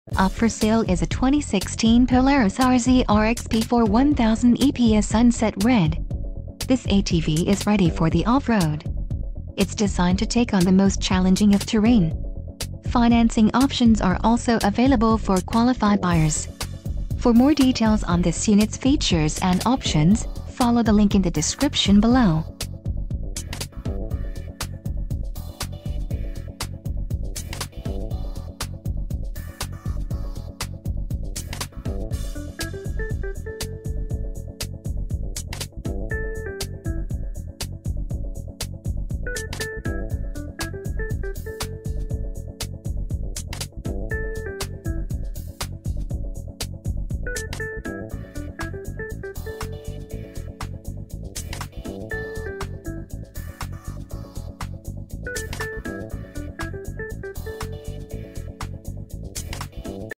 Up for sale is a 2016 Polaris RZR XP4 1000 EPS Sunset Red. This ATV is ready for the off-road. It's designed to take on the most challenging of terrain. Financing options are also available for qualified buyers. For more details on this unit's features and options, follow the link in the description below.